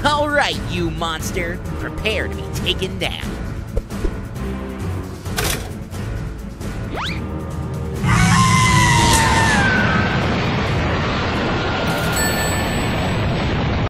All right, you monster. Prepare to be taken down.